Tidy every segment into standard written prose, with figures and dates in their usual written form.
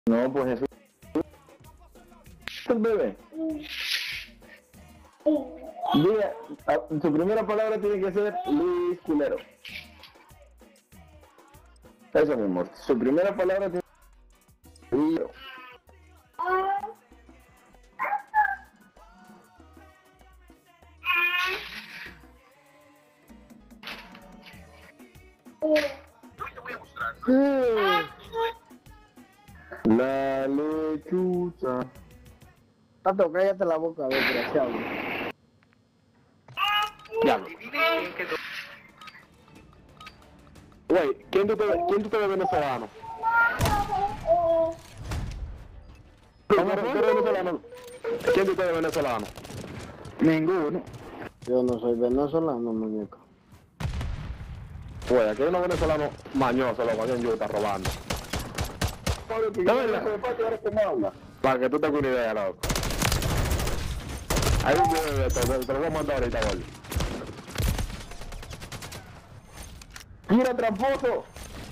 No, pues eso es el bebé. Diga, su primera palabra tiene que ser Luis Culero. Eso mismo, su primera palabra tiene que ser Luis Culero. La lechuza. Tato, cállate la boca, desgraciado. Diablo. Güey, ¿quién tú te ves venezolano? ¿Quién tú te ves venezolano? Ninguno. Yo no soy venezolano, muñeco. Güey, aquí hay unos venezolanos mañosos, los vayan yo está robando. Para que tú tengas una idea, loco. Hay un video de esto, te lo voy a mandar ahorita, gol. ¡Kira, tramposo!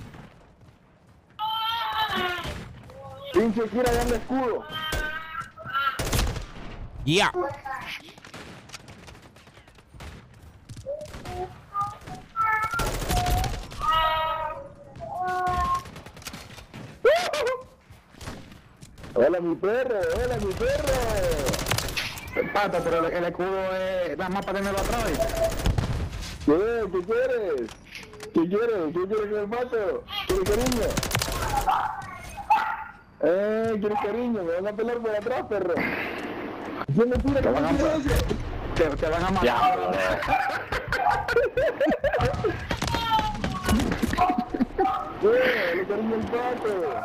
¡Pinche Kira, dame escudo! ¡Ya! ¡Hola, mi perro! ¡Hola, mi perro! Pato, pero el escudo es nada más para tenerlo atrás. ¿Qué? ¿Qué quieres? ¿Qué quieres? ¿Qué quieres con el pato? ¿Quieres cariño? ¿Quieres cariño? Me van a pelar por atrás, perro. ¿Qué mentira? ¿Qué mentira eso? Te van a matar. ¡Le cariño el pato!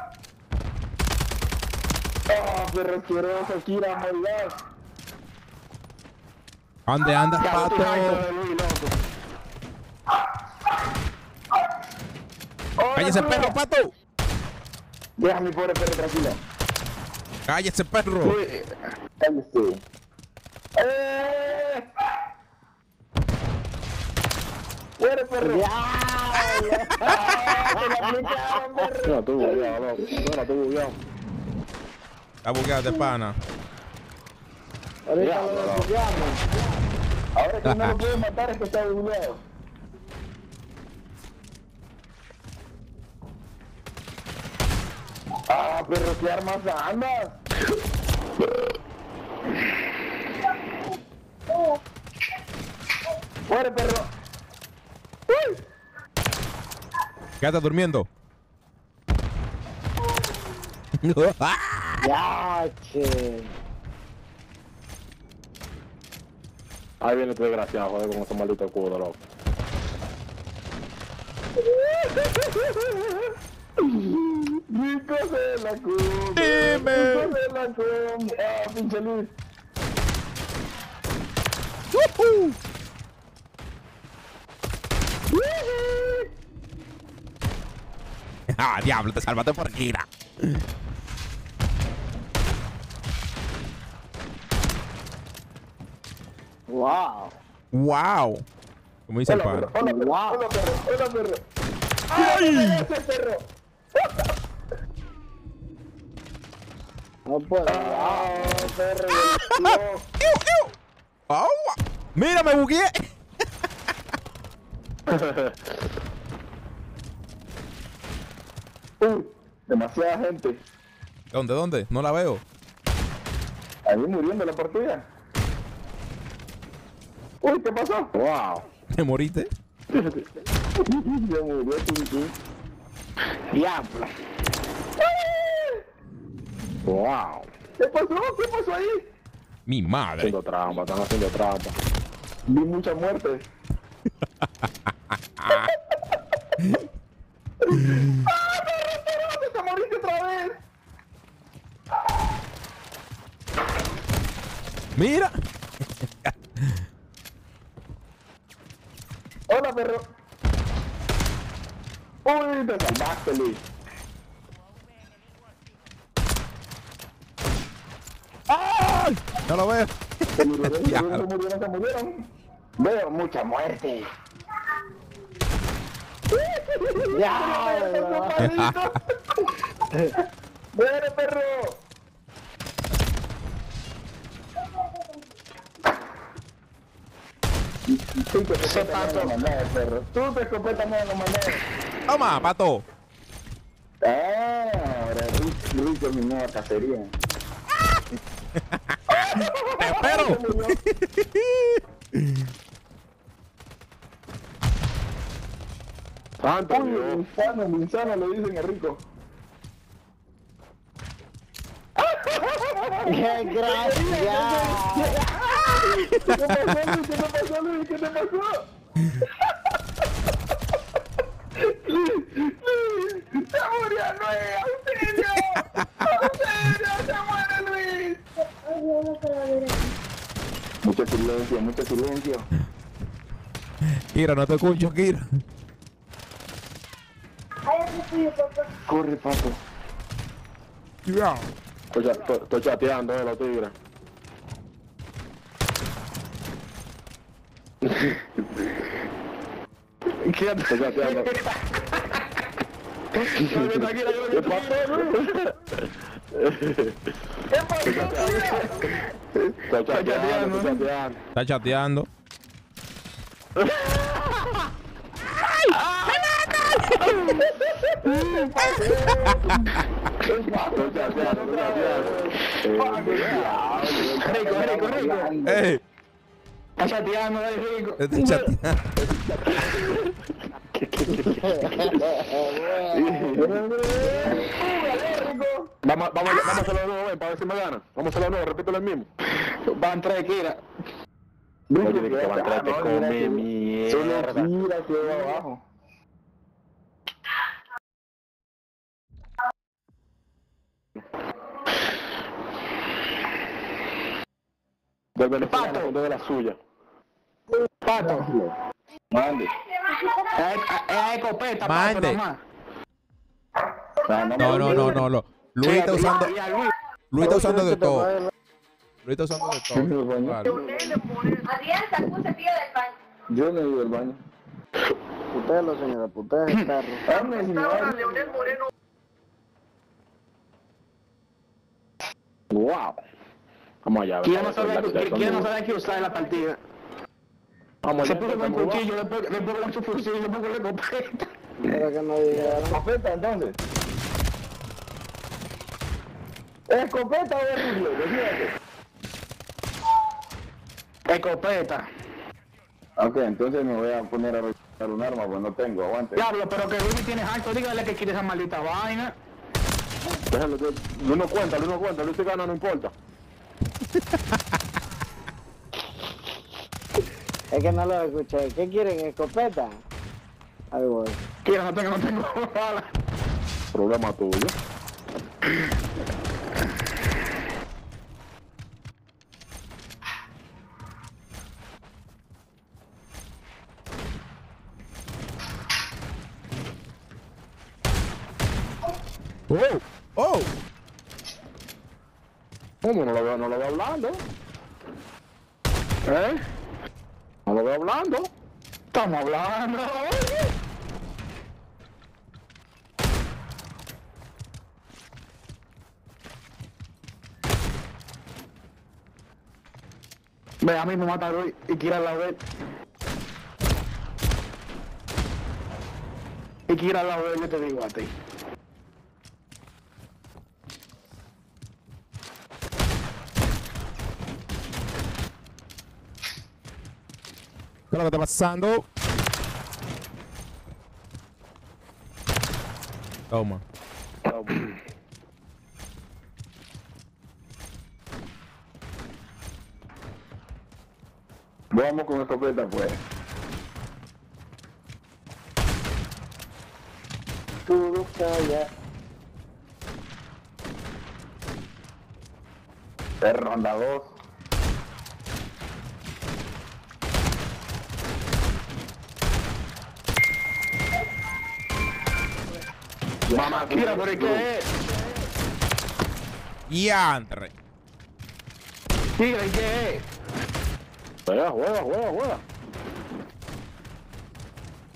¡Ah, perro asqueroso, Kira, maldad! ¿Dónde andas, pato? ¡Cállese, perro, pato! Deja a mi pobre perro tranquilo. ¡Cállese, perro! Cállese. ¡Fuera, perro! ¡Te la aplicaron, perro! No, tú bugueado, loco. No, tú bugueado. Está bugueado de pana. Ahorita lo desbugueamos. Ahora que no lo pueden matar es que está bugueado. ¡Ah, perro, qué armas andas! ¡Fuera, perro! ¡Uy! Quédate durmiendo. Ya, che. Ahí viene tu desgraciado, joder, con esos malditos escudos, loco. Rico se la come. Rico se la come. Ah, pinche Luis. ¡Ah, diablo! Te salvaste por Kira. Wow. ¡Wow! Como dice el Hola, padre. perro. Hola, perro. Wow. Hola, perro. Hola, perro. ¡Ay! ¡Ese perro! No puedo. ¡Ah, perro! ¡Iu, iu! ¡Au! ¡Mira, me bugueé! Demasiada gente. ¿Dónde, dónde? No la veo. Ahí muriendo la partida. Uy, ¿qué pasó? Wow. ¿Te moriste? Ya murió Tintín. Diablo. Wow. ¿Qué pasó? ¿Qué pasó ahí? Mi madre. Haciendo trampa, están haciendo trampa. Vi muchas muertes. ¡Ah, perro! ¡Te moriste otra vez! ¡Mira! ¡Hola, perro! ¡Uy, te salvaste, Luis! ¡Ay! No lo veo. Se murieron. Veo mucha muerte. Ya. ¡Muere, perro! Ese pato. Perro. Tú te escopetas más en los mandados. Toma, pato. Ahora rico mi nueva cacería. Te espero. Santo Dios. Insano, lo dicen el rico. Gracias. ¿Qué te pasó, Luis? ¿Qué te pasó? ¡Se murió Luis! ¡Auxilio! ¡Auxilio! ¡Se muere Luis! Mucho silencio. Kira, no te escucho, Kira. Corre, pato. Cuidado. Estoy chateando, los tigres. Estoy chateando. ¿Qué pasó, Luis? Estoy chateando. Está chateando. Rico. ¡Ey! Está chateando, rico. Está chateando. Vamos a hacerlo de nuevo, para ver si me ganan. Vamos a hacerlo de nuevo, repito el mismo. Van 3, Kira. Oye, que van 3 te come mierda. Solo Kira que va abajo. Del venezolano de la suya. Pato. Mande. Es escopeta, Mande. Pato, nomás. No. Luis está usando. Luis está usando de todo. Luis está usando de todo. Vale. Adrián sacó un cepillo del baño. Yo no he ido al baño. Putelo, señora, putelo el carro. Wow. Vamos allá. ¿Quién no sabe qué usar en la partida? Vamos Se allá. puso con cuchillo, después con su fusil, después con la escopeta. Pero que no dijeron. ¿Escopeta entonces? ¿Escopeta o rifle? Decídate. Escopeta. Ok, entonces me voy a poner a revisar un arma, pues no tengo, aguante. Diablo, pero que Luis tiene alto, dígale que quiere esa maldita vaina. Déjalo que... Luis no cuenta, Luis se gana, no importa. Es que no lo escuché. ¿Qué quieren? ¿Escopeta? Ahí voy. Quiero, no tengo bala. Problema tuyo. ¡Oh! ¿Cómo? No lo veo hablando. ¿Eh? No lo veo hablando. Estamos hablando. Ve, a mí me mata Luis y quiere la vez. Y quiere la vez, yo te digo a ti. ¿Qué es lo que está pasando? Toma. Vamos con escopeta, pues. Todo calla. Es ronda 2. Mamá, Kira, ¿pero qué es? ¡Yantre! Kira, ¿y qué es? Juega.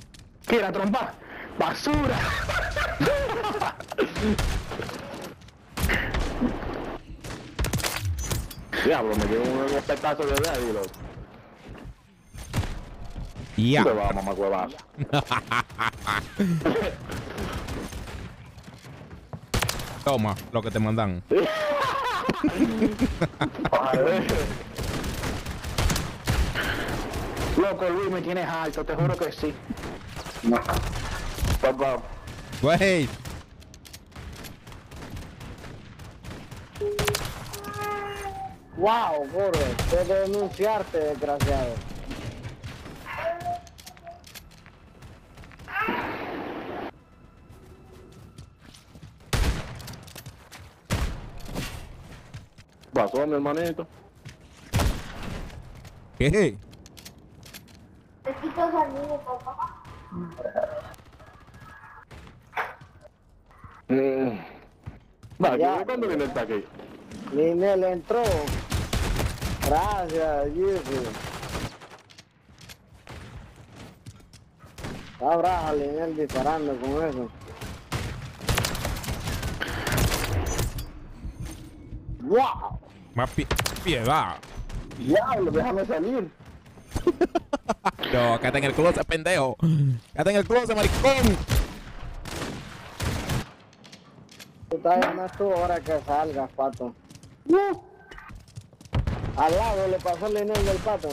Kira, trompa. ¡Basura! Diablo, me dio un espectazo de daddy, loco. Ya. Te va, mamá huevazo. Toma lo que te mandan. Loco, Luis, me tienes alto, te juro que sí. Papá. Wait. Wow, gordo, te denunciarte, desgraciado. Pasó, mi hermanito. ¿Qué? Te quito sonido, papá. Ya. ¿Cuándo viene el taque? Linel entró. Gracias, Jeffrey. Está bravo Linel disparando con eso. ¡Wow! Más piedad. Diablo, déjame salir. No, quédate en el closet, pendejo. Quédate en el closet, maricón. Tú estás llamando tú ahora que salgas, pato. Al lado le pasó el Linel del pato.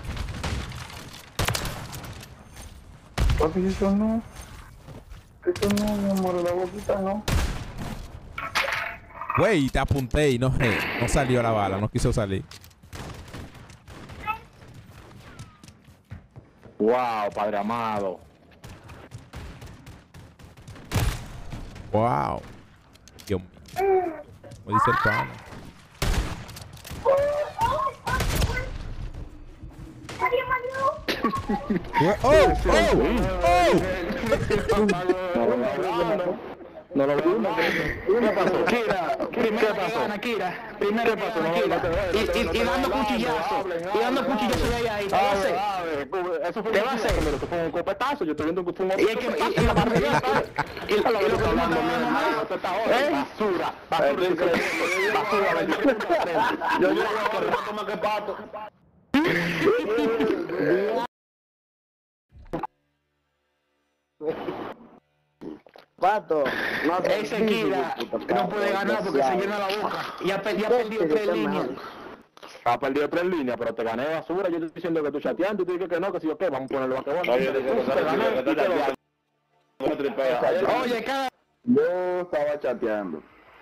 Papi, eso no. Eso no, mi amor, la boquita no. Güey, te apunté y no salió la bala, no quiso salir. Wow, padre amado. Wow. Dios mío. Como dice el pana. ¡Oh! No lo veo. ¿Qué pasó? Kira, primero que gana, Kira. Primero que gana, Kira. Y dando cuchillazos. Y dando cuchillazos de ahí. ¿Qué va a hacer? Eso fue ¿Qué va a hacer? Eso fue un copetazo. Yo estoy viendo que fue un Y el que y la barriga. Y lo que está hablando, basura. Basura. Yo digo que rato más que pato. Pato, no te Ese Kira no puede ganar porque se llena la boca. Y ha perdido 3 líneas. Ha perdido 3 líneas, pero te gané basura. Yo estoy diciendo que tú chateando y tú dices que no, que si yo qué, vamos a ponerlo a que bueno. Oye, cada... Yo estaba chateando.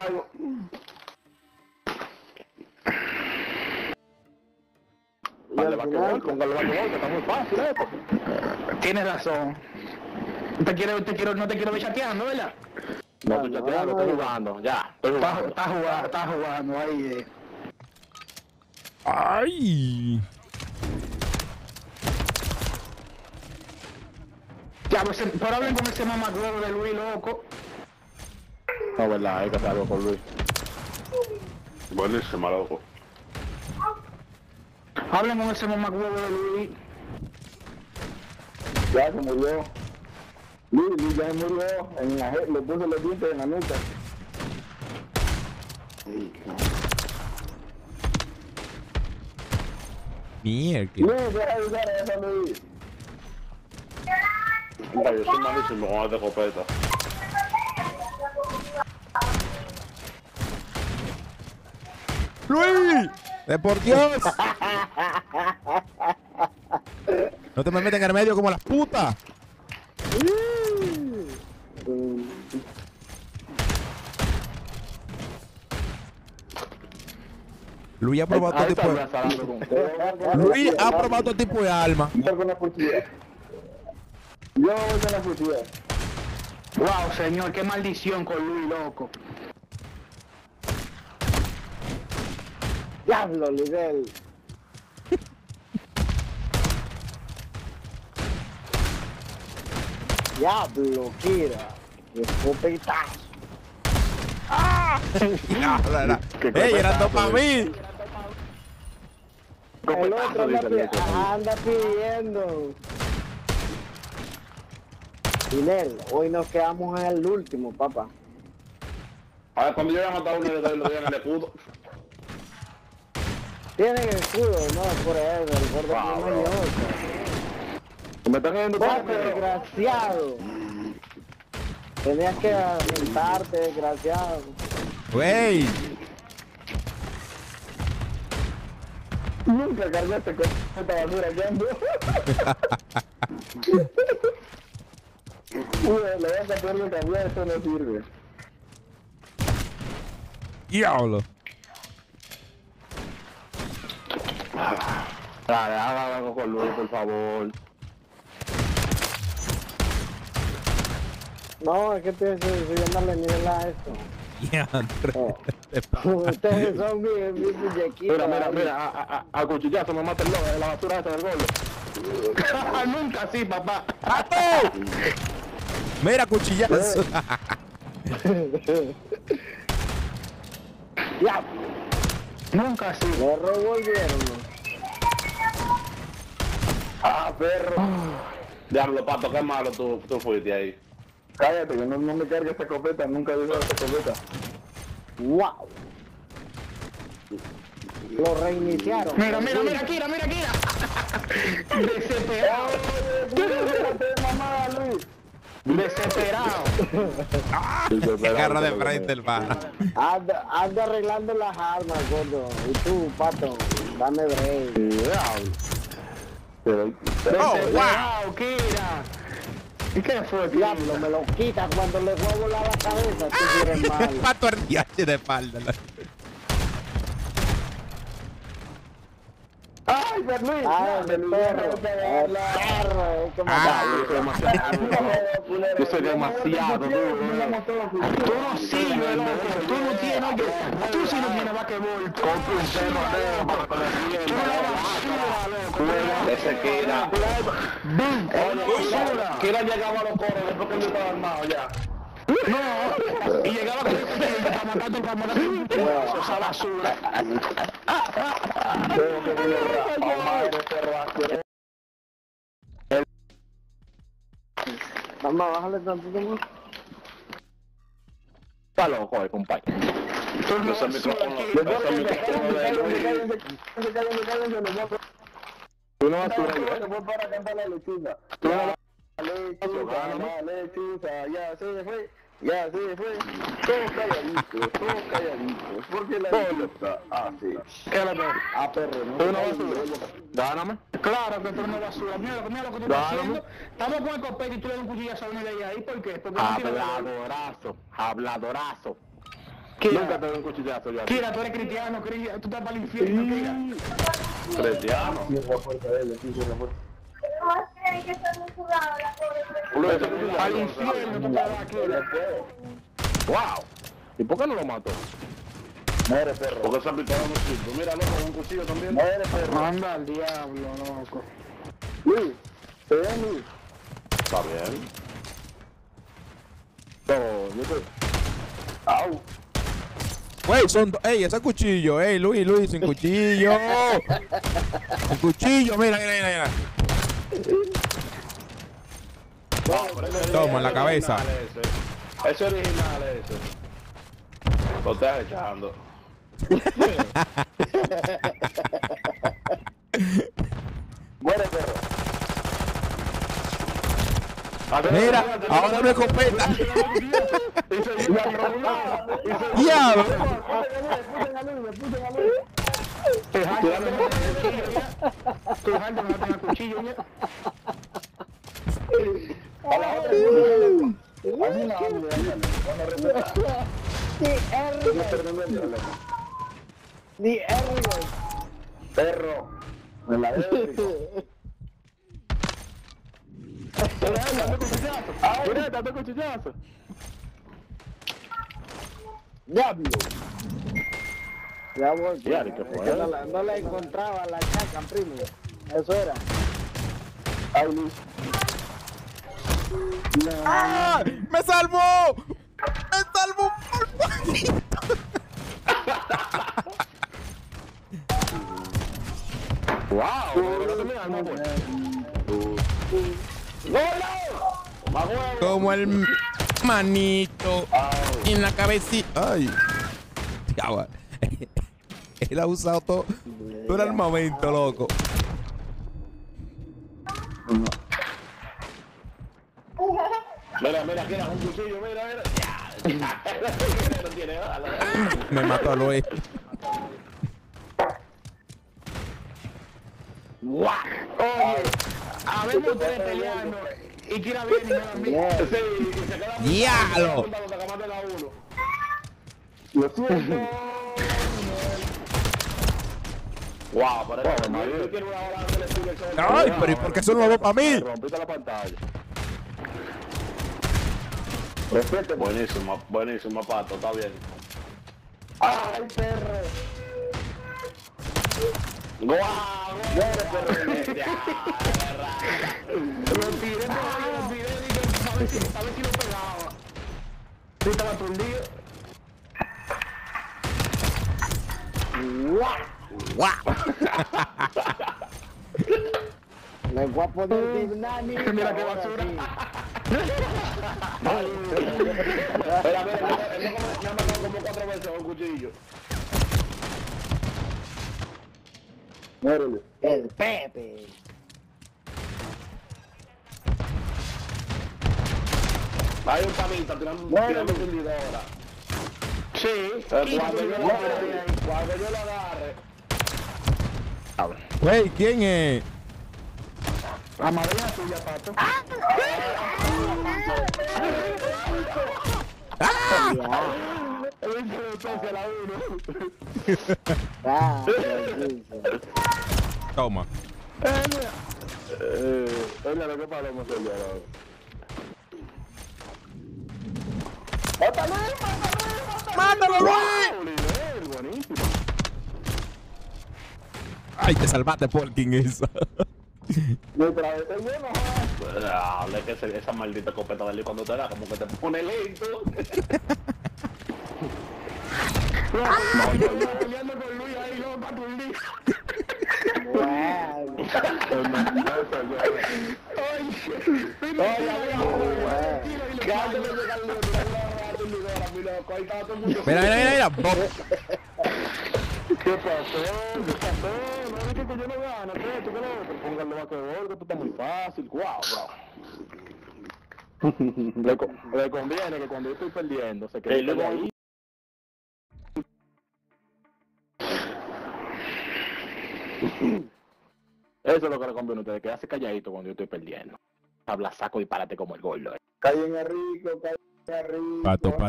Dale vaquebol, póngale vaquebol, que está muy fácil esto. Tienes razón. No te quiero ver chateando, ¿verdad? No estoy chateando, estoy jugando, ya, estoy jugando. Está jugando ahí. ¡Ay! Ya, pues, pero hablen con ese mamagüevo de Luis, loco. No, verdad, hay que hacer algo con Luis. Buenísimo, loco. Hablen con ese mamagüevo de Luis. Ya se murió. Luis ya se murió. Le puso los dientes en la nuca. Mierda. Luis, deja de usar eso, Luis. Mira, yo soy malísimo con esta escopeta. ¡Luis! ¡Por Dios! No te me metas en el medio como las putas. Luis ha probado todo tipo de... Luis ha probado todo tipo de armas. Yo con la cuchilla. Yo voy con la cuchilla. Wow, señor, qué maldición con Luis, loco. Diablo, Lidel. Diablo, Kira. Escopetazo. ¡Ey, eran dos para mí! El otro anda pidiendo. Lidel, hoy nos quedamos en el último, papá. A ver, cuando yo voy a matar a uno, le doy en el escudo. Tienen escudo, no, por eso, el gordo tiene mañoso. Me están viendo Desgraciado. Tenías que aumentarte, desgraciado. Güey. Nunca cargaste con esta basura que ando. Le vas a tener que cambiar, esto no sirve. Diablo. Dale, haga algo con Luis, por favor. No, es que estoy subiéndole nivel a esto. Ustedes son mis muñequitos. Mira, a cuchillazo me mata la basura esa del gordo. Nunca así, papá. Mira, cuchillazo. Ya, Nunca así. me revolvieron. Ah, perro. Diablo, Pato, qué malo tú fuiste ahí. Cállate, que no me cargue esta escopeta, nunca he usado esta escopeta. Wow. Lo reiniciaron. Mira, Kira. Desesperado. Mamá, Luis. Desesperado. Qué garra de frente el pana. Anda arreglando las armas, gordo. Y tú, Pato, dame break. Desesperado, Kira. ¿Y qué fue, Diablo, me lo quita cuando le voy a volar la cabeza. Tú eres malo. Pato ardiache de espalda. ¡Ay, Luis! Ah, el perro. El perro. Es como Yo soy demasiado duro. Tú no sirves, loco. Tú no tienes, oye, tú sí no tienes vaquebol. Compre un perro para con la Tú eres basura, loco. Ese Kira. Kira llegaba a los coros después que yo estaba armado ya. No, y llegaba con el para matarte esa basura. Tengo que venir a madre, perro. Vamos, bájale tantito más. Está loco, compañero. Ese micrófono. Tú no vas a subir, para cantar la lechuga. Lechuga, ya se fue. Todos calladitos. Porque la lechuga, así. ¿Qué es lo peor? Perro, ¿no? Tú no vas a subir. Gáname. Claro que tú no vas a subir. Mira lo que tú estás haciendo. Estamos con el copete y tú le das un cuchillazo a uno de ahí. ¿Por qué? Porque no tiene Habladorazo. Kira, Nunca te doy un cuchillazo ya. Kira, tú eres cristiano, tú estás para el infierno, Kira. Cristiano. No creen que son muy jugados la pobre. Al infierno tú te vas, Kira. ¡Wow! ¿Y por qué no lo mató? Muere, perro. Porque esa pistola no sirve. Mira, loco, un cuchillo también. Muere, perro. Anda al diablo, loco. Luis, ¿te ven, Luis? Está bien. No, yo te... ¡Au! Güey, ey, ese cuchillo. Ey, Luis, sin cuchillo. Sin cuchillo, mira. Toma, en la cabeza. Ese original, ese. Lo estás echando. Muere, perro. Mira, ahora me escopeta. Diablo. Tú dejando no tenga cuchillo, ya. A la otra, así no hablo, Ni R. perro. Me la debo. Date cuchillazo. Diablo. Ya voy. Ya, ¿qué fue? No la encontraba la chaca, primo. Eso era. Ay, Luis. ¡Ah! ¡Me salvó! ¡Me salvó por poquito! ¡Wow! Como el manito en la cabecita. ¡Ay! Diablo. Él ha usado todo el armamento, loco. Mira, mira, que era un cuchillo, mira, mira. No tiene bala. Me mató a Luis. Oye, habemos ustedes peleando y Kira viene y me da mí. Sí, y se queda muy ¡Diablo! Lo siento. Wow, pero yo quiero una hora de lectura. Ay, pero ¿y por qué eso no lo va para mí? Rompiste la pantalla. Respete. Buenísimo, buenísimo, Pato, está bien. ¡Ay, perro! ¡Guau! Lo tiré, dije, a ver si lo pegaba. Sí, estaba aturdido. Le voy a poner Nani. Mira qué basura. Mira, mira, me ha matado como 4 veces con un cuchillo. Muérele. El Pepe. Hay un panita tirando fundidora. Sí. Cuando yo lo agarre. Güey, ¿quién es? La madrina tuya, Pato. Toma. Oiga, lo que paramos el día de hoy. ¡Mátalo, Luis! Buenísimo. Ay, te salvaste, Porkin, esa. Mientras esté lleno, Es que esa maldita escopeta de Luis cuando te da como que te pone lento. Yo peleando con Luis ahí, loco, aturdido. Mira. ¿Qué pasó? ¿Qué pasó? No dije que yo no gano, ¿qué? ¿Tú qué lo otro? Póngale basquetbol, que esto está muy fácil. ¡Guau, bro! Le conviene que cuando yo estoy perdiendo se quede ahí. Eso es lo que le conviene a ustedes, quedarse calladito cuando yo estoy perdiendo. Habla saco y párate como el gordo. Callen a rico, callen a rico.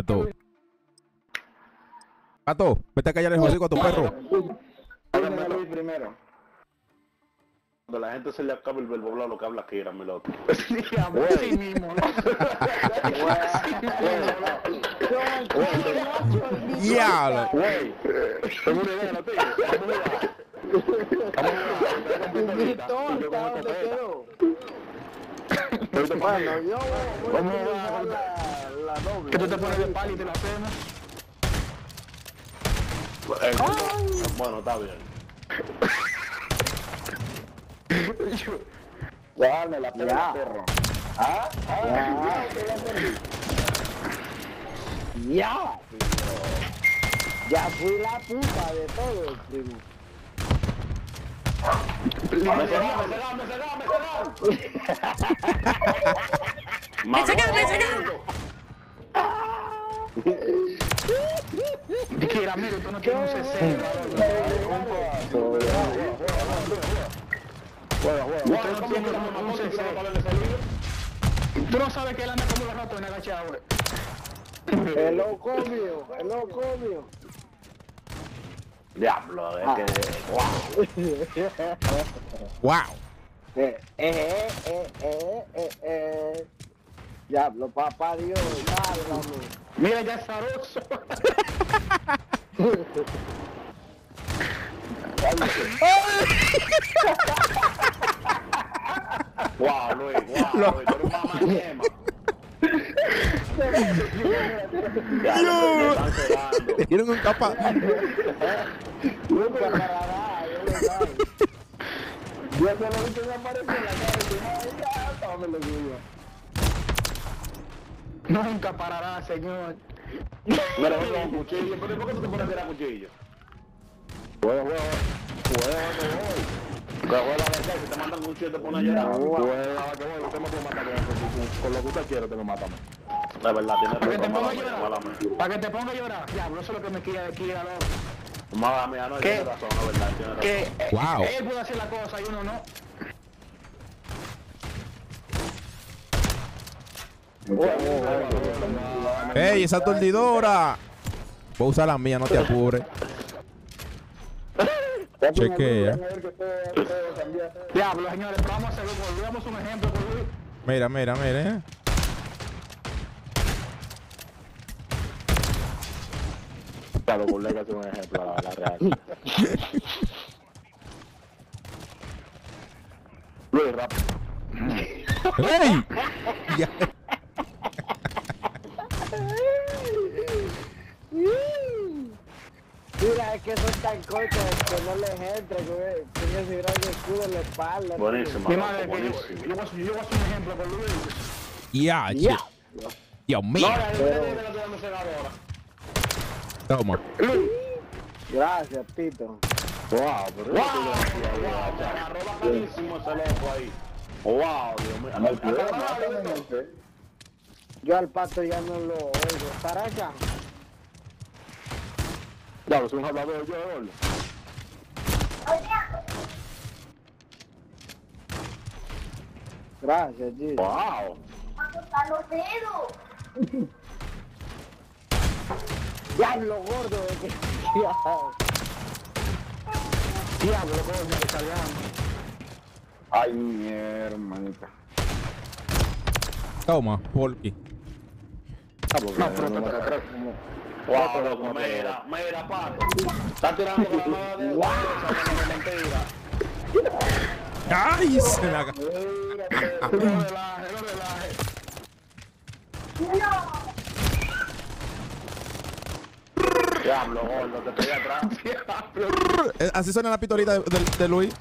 Pato, vete a callar el hocico a tu perro. Háganme Luis primero. Cuando la gente se le acaba el verbo hablar lo que habla que era mi loco. Sí, amor, sí mismo. ¡Diablo! Güey, tengo una idea, no te digo. Bueno, yo voy a Vamos a utilizar la doble. Que tú te pones de palo y te la hacemos. Bueno, está bien. Dame la perro. ¿Ah? Ya, ya fui la puta de todo, primo. Me Kira, mira, tú no tienes un 60. Tú no sabes que él anda como los ratones agachados. El loco mío. Diablo, es que... ¡Wow! Diablo, papá Dios, válgame. Mira, ya es zaroso. Wow, Luis, tú eres un mamá yema. Le dieron un capa. Nunca parará, yo lo sé. Yo solamente me apareció en la cara y dije, ay, ya, tome lo suyo. Nunca parará, señor. Mira, un cuchillo, pero ¿por qué tú te pones a tirar cuchillo? Juega, que si te mandan un 7 pone a llorar. Juega que voy, usted me puede matar con lo que usted quiere, te lo matamos. De verdad, tiene Para que te razón, ponga a mala mía, llorar. mala mía. Para que te ponga a llorar. Diablo, eso es lo que me quiere aquí a los... Mala mía, no, tiene razón, la verdad, tiene razón. Que Wow. él puede hacer la cosa y uno no. ¡Ey, esa aturdidora! Voy a usar la mía, no te apures. Chequea. Diablo, señores, pero vamos a hacer, volvemos un ejemplo con Luis. Mira, mira, mira. Claro, por ley que es un ejemplo, la real. Luis, rap. ¡Ey! Ya. Mira, es que son tan cortos que no les entra, que tiene ese gran escudo en la espalda. Buenísimo, Mi loco, madre, buenísimo. yo voy a hacer un ejemplo con Luis. Ya, Ya. Dios mío. No, la gente tiene que tener senadora. Toma. Gracias, Tito. Wow, pero ¡Wow! Arroba carísimo ese loco ahí. ¡Wow, Dios mío! Yo al pato ya no lo oigo. ¿Estará acá? ya, es un hablador yo de gol. Gracias, Gis. ¡Wow! ¡A los dedos! Diablo gordo, de que... Diablo, coño, que salgamos. Ay, mi hermanita. Toma, Polky. No, pero ¡Wow, loco! Mira, pato. Está tirando con la mano de... ¡Wow! Mentira. ¡Ay! Se la... No relaje, no relaje. Diablo, gordo, te estoy atrás. Así suena la pistolita de Luis.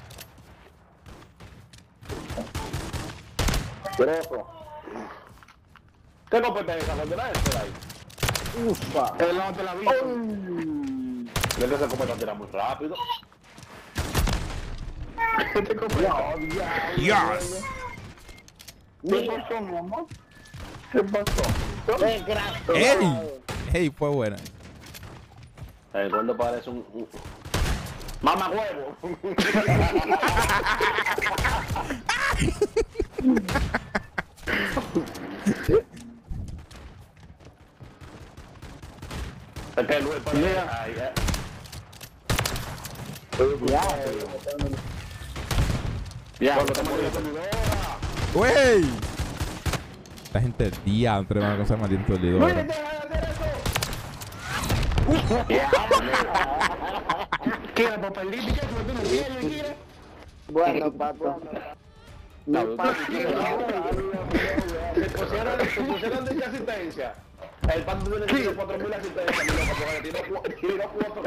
Greco. ¿Qué copete es esa? ¿Cuál era ese de ahí? Ufa. Él no te la visto. Es que ese copete tira muy rápido. Este compañero. Yes. ¿Qué pasó, mi amor? ¿Qué pasó? Desgraciado. ¡Ey! ¡Ey! Fue buena. El gordo parece un... ¡Mamá huevo! Es que Luis parece... Ay, Ya, gordo, estamos en la ¡Wey! Esta gente diantre, una cosa más bien tolidora. Kira, papelito, ¿qué? ¿Tú no quieres, Kira? Bueno, pato. Mi pato. Se pusieron de asistencia. El pato tiene que tener 4.000 asistencias, mi loco, porque tiró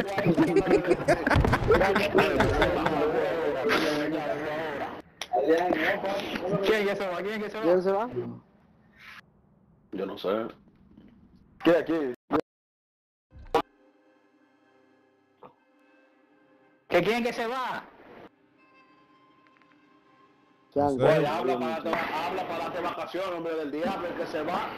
4 ¿Quién ya se va? ¿Quién ya se va? ¿Quién se va? Yo no sé. ¿Qué aquí? ¿Que quién que se va? Chango. Oye, habla para darte vacaciones, hombre del diablo, el que se va.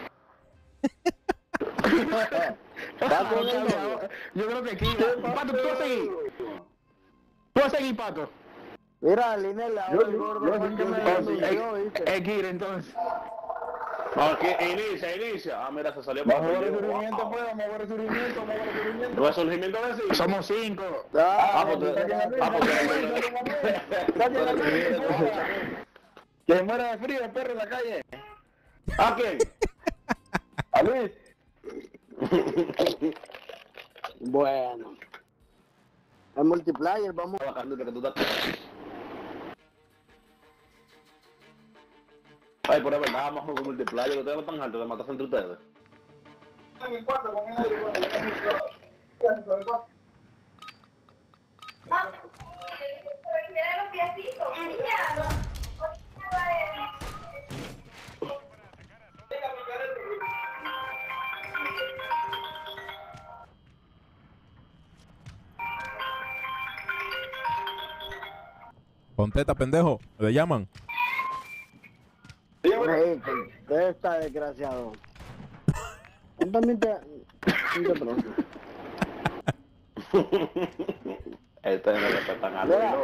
Yo creo que Kira. Pato, tú vas a seguir. Tú vas a seguir, Pato. Mira, Linela, el gordo fue que me decidió, ¿viste? Kira, entonces. Aquí, inicia. Ah, mira, se salió Vamos a para ver el surgimiento, pues, vamos a ver el surgimiento, vamos a ver el surgimiento. ¿No es surgimiento de sí? Somos 5. Que se muera de frío el perro en la calle. ¿A quién? A Luis. Bueno. El multiplayer, vamos. Bajando que tú estás... Ay, pero es verdad, vamos a jugar multiplayer, ustedes no están altos de matarse entre ustedes. Los piecitos, niña. Contesta, pendejo. ¿Le llaman? ¿Dónde está desgraciado? Él también te pregunto. Este es el que están hablando.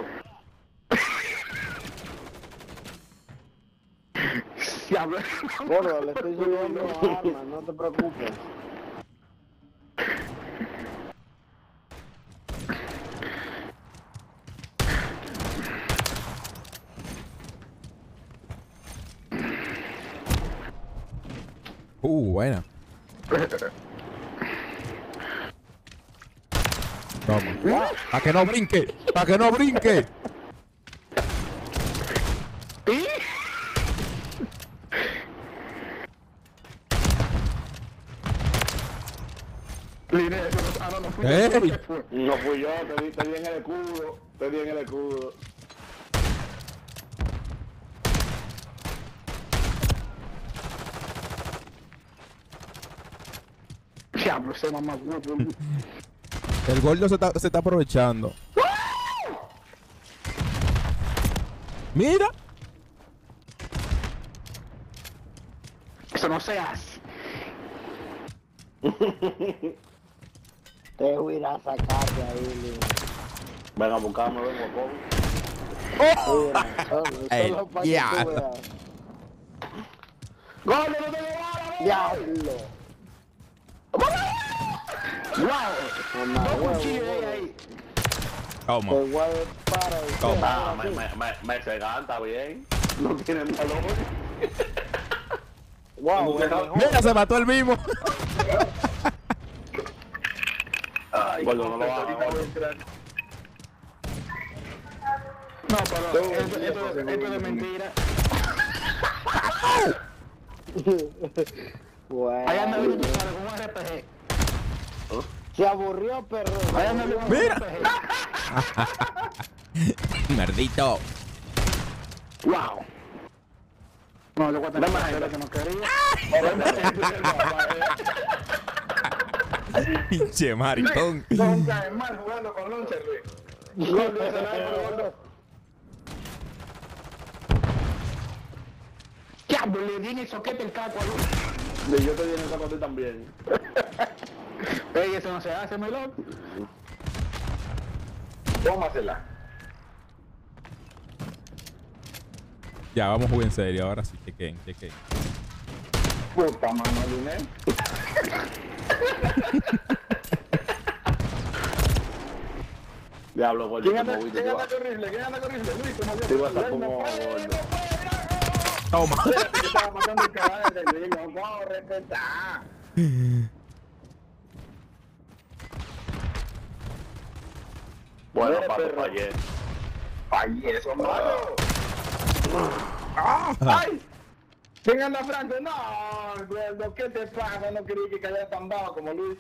Gordo, le estoy subiendo armas, no te preocupes. Buena. Toma. ¡Para que no brinque! ¡Para que no brinque! ¡Ey! No fui yo, te di en el escudo. Te di en el escudo. Diablo, ese mamá. El gordo se está aprovechando. ¡Mira! Eso no se hace. Te voy a ir a sacar de ahí, Lino. Ven a buscarme, ven Solo para que tú veas. ¡Gordo, no te llevaron! ¡Diablo! ¡Wow! Mamá, Dos huevo, cuchillos huevo. ahí. Toma. Te voy a disparar. Ah, me cegan, está bien. No tienen valor. Wow, Mira, se mató el mismo. Gordo, no lo hagas. No, pero esto es mentira. Bueno. Ahí anda Luis, tú sabes, con un RPG. Se aburrió, perro. Ahí anda Luis, con un Mira. RPG. Merdito. Wow. No, le voy a tener más gente que no quería. Pinche maricón. Nunca es mal jugando con Launcher, Luis. Gordo, ese no, gordo. Diablo, le di en el soquete el caco a Luis. Y yo te di en el saco a ti también. Ey, eso no se hace, mi loco. Tómasela. Ya, vamos a jugar en serio. Ahora sí, chequen. Puta mano, Lunel. Diablo, gordo, ¿Quién como anda viste, corrible? ¿Quién anda corrible? Luis, como te iba a estar como gordo. Toma. Yo estaba matando el caballo de Luis, no puedo respetar. Bueno, Mira, pato, perro. fallé. ¡Ay, eso, mano! ¡Ay! ¿Quién anda Franco? No, gordo, ¿qué te pasa? No quería que cayera tan bajo como Luis.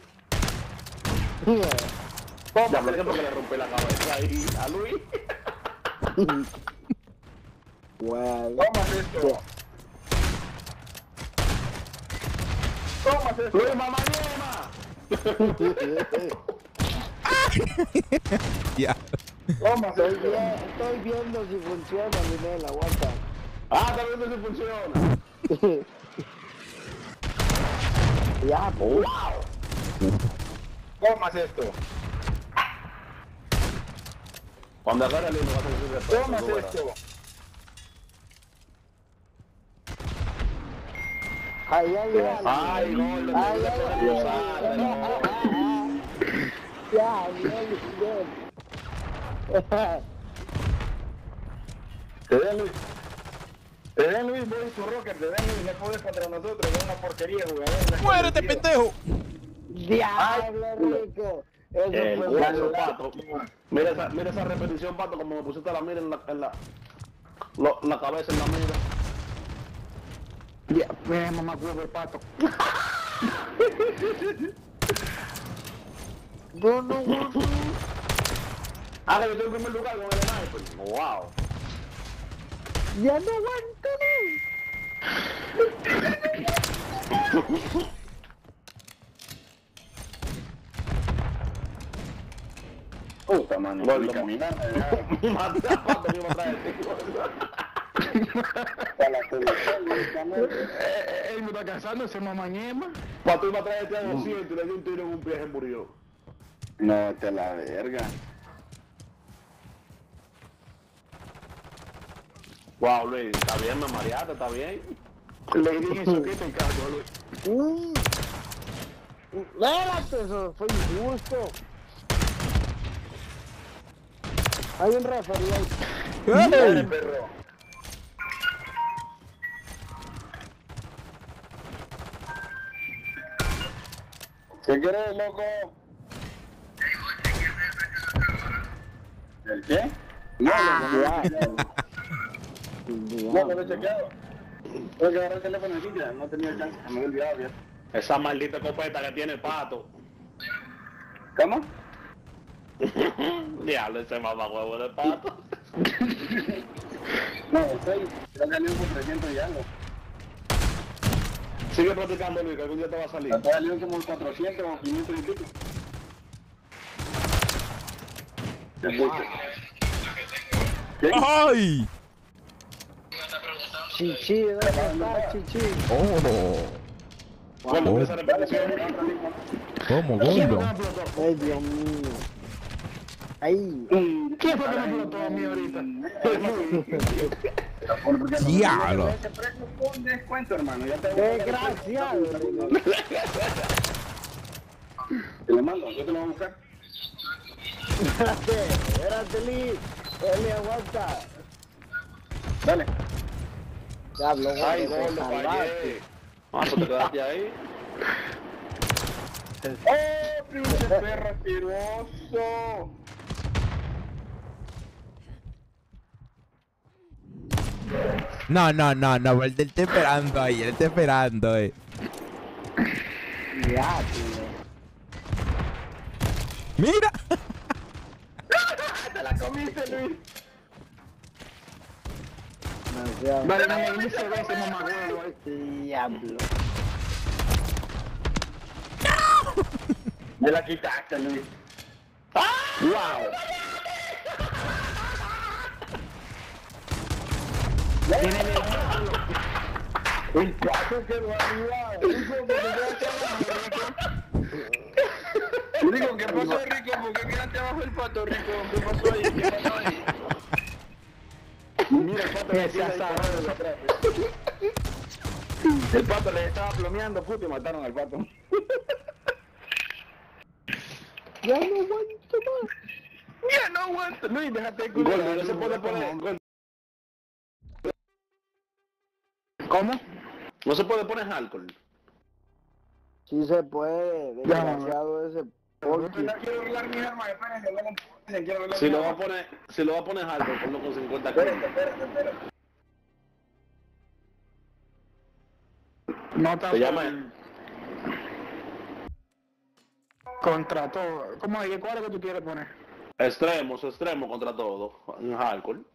Ya me porque le rompí la cabeza ahí a Luis. Wow. Tómate esto. Tómate esto. Luis, mamá, Ya. Tómate esto. Estoy viendo si funciona, Linel, aguanta. Ah, está viendo si funciona. Ya, pues. Tómate esto. Cuando agarre el hilo, vas a decir después. Tómate esto. Ay, ay, ay. Ay, gordo, Ay, te ay, puedes ay, usar, ay, no. ya, bien, bien. Te den Luis. Te den Luis, voy su rocker, te den Luis, no puedes contra nosotros, es una porquería, jugador. ¡Muérete, pendejo! Diablo, rico. Eso fue Guacho, bueno. pato. Mira esa repetición, pato, como me pusiste la mira en la cabeza, en la mira. Ya, pues, mamá, huevo el pato. No, no, no. Ah, que yo estoy en primer lugar con el sniper. Wow. Ya no aguanto, Puta, mano. Gordo, Caminar. Maté a Pato que iba atrás de ti. Él me está casando, ese mamañema. Pato iba atrás de ti a 200 y le dio un tiro en un pie y se murió. No, te la verga. Wow, Luis, está bien, me mareaste, está bien. Le dije eso que te cago, Luis. Espérate, eso fue injusto. Hay un referee ahí. ¡Ey! Perro. ¿Qué quieres, loco? ¿El qué? No, no lo he chequeado. Tengo que agarrar el teléfono aquí, ya no tenía chance, me he olvidado ya. Esa maldita copeta que tiene Pato. ¿Cómo? Diablo, ese mamahuevo de Pato. No, estoy, ya salió por 300 y algo. Sigue practicando, Luis, que algún día te va a salir. Hasta salió como 400 o 500 y pico. ¡Ay! Chichi, ¿dónde está Chichi? ¡Oh! Bueno, Oh. esa repetición. ¿Cómo, ¿Quién fue que gordo? me explotó? Ay, Dios mío. Ay. ¿Quién fue que me explotó a mí ahorita? ¡Diablo! Ese precio con descuento, hermano. Ya te Desgraciado. Te lo mando, yo te lo voy a buscar. Espérate, Lee. Eli, aguanta. Dale. Diablo, Ay, gordo, te gordo, salvaste. fallé. Ah, pues te quedaste ahí. ¡Oh, pinche perro asqueroso! No, él está esperando ahí, él está esperando, Ya, tío. ¡Mira! ¡Te la comiste, Luis! Demasiado. Vale, no me se ve ese mamahuevo ahí. Diablo. Me la quitaste, Luis. ¡Wow! Tiene el El pato quedó arriba. Yo digo, ¿qué pasó, Rico? ¿Por qué quedaste abajo el pato, Rico? ¿Qué pasó ahí? ¿Qué pasó ahí? Mira, el pato le Ese asado. El pato le estaba plomeando, puto, y mataron al pato. Ya no aguanto más. Ya no aguanto. Luis, déjate de Gordo, cuidar. no se puede poner. Gordo, ¿Cómo? no se puede poner alcohol. Sí se puede. Desgraciado ese porqui. No quiero arreglar mi arma, espérense, no me quiero arreglar Si mi lo va a arma. poner, si lo va a poner alcohol, ponlo con 50 kilos. Espérate. No está Se llama. contra todo. ¿Cómo es? ¿Cuál es que tú quieres poner? Extremos contra todo. En alcohol.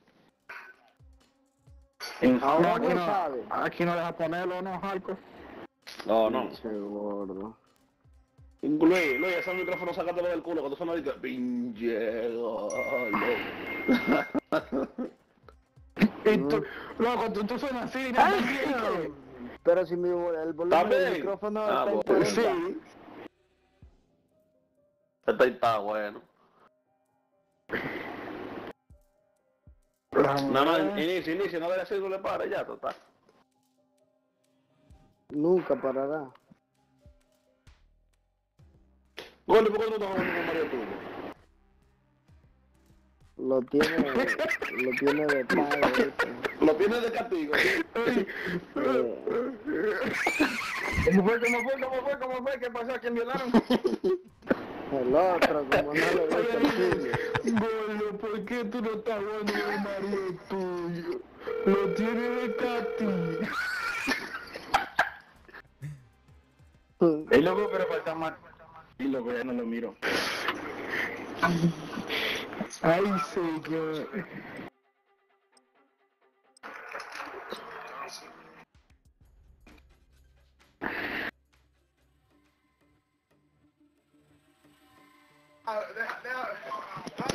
Ahora aquí no no, sabe. aquí no deja ponerlo, ¿no, Jalco? No, no. Ese gordo. Luis, ese micrófono sácatelo del culo, que tú suenas y que pinche gordo. Y tú, loco, tú suenas así, ¿no? Ay, pero si el volumen del ¿También? micrófono Ah, está en bueno. 40. Sí. Este está bueno. No, inicia, no debe ser, no le para, ya, total. Nunca parará. Gordo, ¿por qué no estás jugando con Mario Turbo? Lo tiene de padre. Lo tienes de castigo, ¿sí? ¿Cómo fue? ¿Qué pasó? ¿A quién violaron? El otro, como no le gusta el chile. Gordo, ¿por qué tú no estás jugando con el marido tuyo? Lo tiene de castigo. El loco, pero falta más. Y loco, ya no lo miro. Ay, señor. Deja.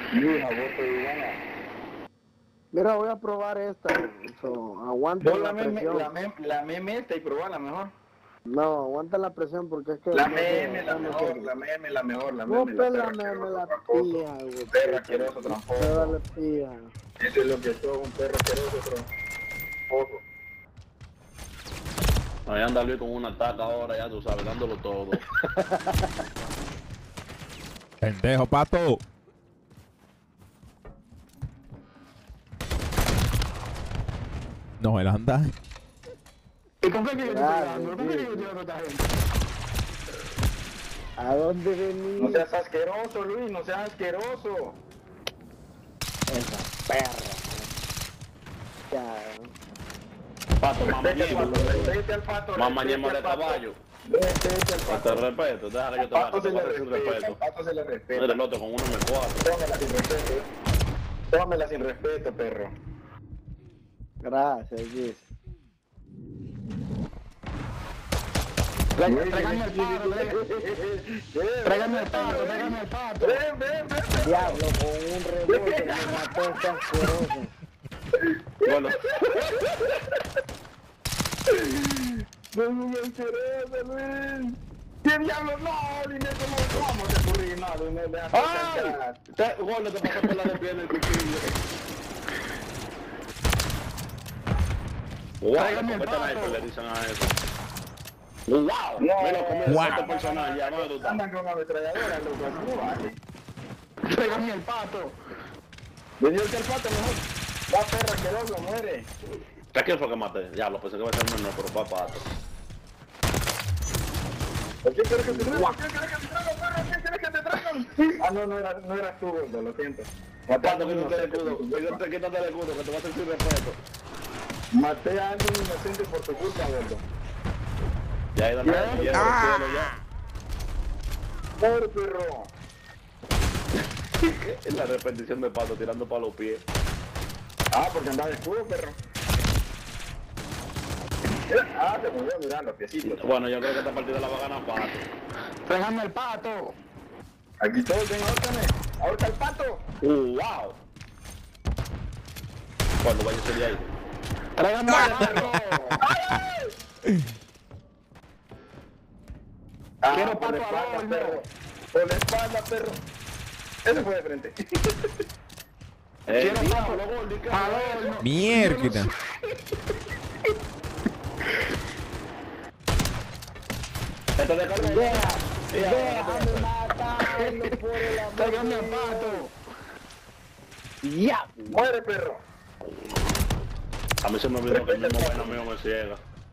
Mira, voy a probar esta. Aguanta la presión. La meme esta y probarla mejor. No, aguanta la presión porque es que... La meme, la mejor. No, la meme, la pía, güey. Perro asqueroso, tramposo. Dale pía. Eso es lo que sos, un perro asqueroso, tramposo. Ahí anda Luis con una taca ahora, ya tú sabes, dándolo todo. Pendejo, pato. No, él anda. ¿Y con qué que yo estoy pegando? ¿Con qué que yo estoy dando a esta gente? ¿A dónde venís? No seas asqueroso, Luis, no seas asqueroso. Esa perra. Ya. Pato, mamá ñema. Respete al pato. Mamá ñema de caballo. Respete al Te pato. respeto, deja que yo te vaya a Pato se le sin respeto. respeta, pato se le respeta. Mira el otro con un M4. Tómela sin respeto. Tómela sin respeto, perro. Gracias, Gis. Tráigame el pato, tráigame el pato. Ven. Diablo, con un rebote me mató este asqueroso. Bueno, No es un asqueroso, Luis. ¿Qué diablo? No, dime cómo te ocurrió. No, Luis, me dejas ¡ay! Gordo, te pasó por la de pie en el cuchillo. Wow, Tráigame el ¿cómo pato. sniper le dicen a eso? Wow, mira cómo Wow. este personaje ya no está. Andan con ametralladora, loco, así no vale. Tráigame el pato. Venía el pato mejor. Va perra asqueroso, muere. ¿A quién fue que maté? Ya, lo pensé que iba a ser menor, pero fue a pato. ¿Por qué quieres que te traigan? ¿Qué quieres que te traigan, perro? ¿Qué quieres que te traigan? Ah, no eras tú, gordo, lo siento. Pato, quítate el escudo, quítate el escudo, que te va a sentir respeto. Maté a alguien inocente por tu culpa, gordo. Ya ahí dale, ya, cielo, ya. Por perro. Es la repetición de pato tirando para los pies. Ah, porque andaba de escudo, perro. Ah, te murió, mirá, los piecitos. Bueno, yo creo que esta partida la va a ganar pato. Tráigame el pato. Aquí todos, ven, ahórcame. Ahorca el pato. Wow. Cuando vaya a ser de ahí. Tráigame el pato. Quiero por la pato espalda, al horno. perro. Por la espalda, perro. Ese fue de frente. Quiero pato Diablo, Gordy, ¿qué al es eso? horno. Mierda. Esto de carne. Déjame matarlo por el amor Tráigame de el Dios. pato. Ya. Muere, perro. A mí se me olvidó que el mismo bueno mío me ciega.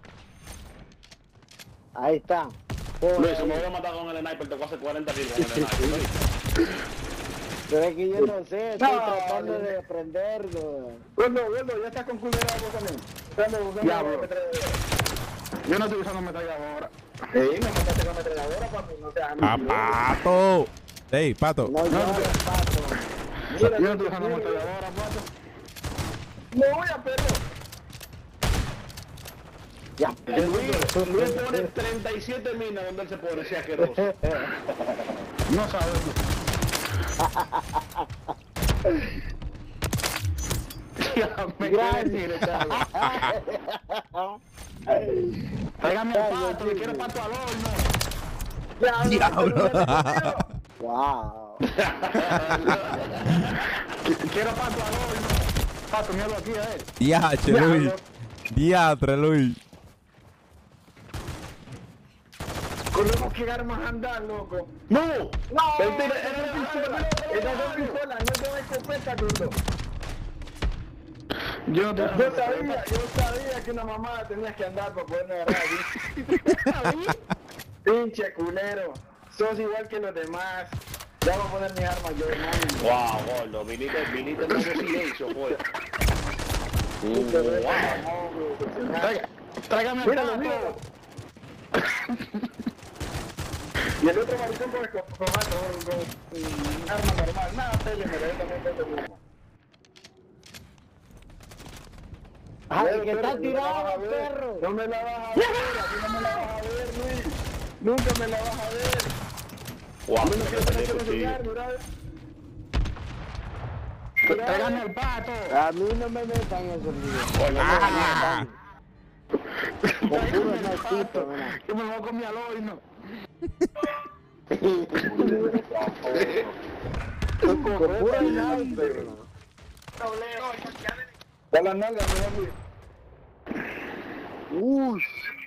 Ahí está. Por Luis, si ahí. me voy a matar con el sniper, te voy a hacer 40 kills con el sniper. Pero es que yo no sé, estoy tratando de aprenderlo. Gordo, ya estás con culera vos también. Estamos usando Ya, bro. ametralladora. Yo no estoy usando ametralladora. Sí, me mataste con ametralladora, papi, no seas ¡Ah, amigo. pato! Ey, pato. No llores, pato. Mira, Yo no estoy usando ametralladora, pato. me voy a perro. Ya. Luis pone 37 minas donde él se pone, ese asqueroso. No sabes. Ya me quiero decir, chaval. Tráigame el pato, que quiero pato al horno. Diablo. Wow. Quiero pato al horno. Pato, míralo aquí, a ver. Diache, Luis. Diatre, Luis. Tenemos que armas andar, loco. ¡No! No, Mentira, era pistola. Era dos pistolas, no es de escopeta, gordo. Yo no estoy usando Yo sabía que una mamá tenías que andar para poderme agarrar. Pinche culero. Sos igual que los demás. Ya voy a poner mis armas yo, hermano. Wow, gordo, viniste en modo silencio, pues. Tráigame el Míralo, pato. míralo. Y el otro maricón con arma normal. Nada, pele, me yo también tengo mi arma. Ay, que Perro, está no me la vas a tirado, ver. perro. No me la vas a ver, a ti no me la vas a ver, Luis. Nunca me la vas a ver. Wow, A mí no me quiero perdí tener el que cuchillo. enseñar, mira. Tráigame el pato. A mí no me metan en esos videos. Con puro narquito, mira. Yo me voy a comer al horno. Con puro narquito. Con las nalgas, mi amigo. Uy.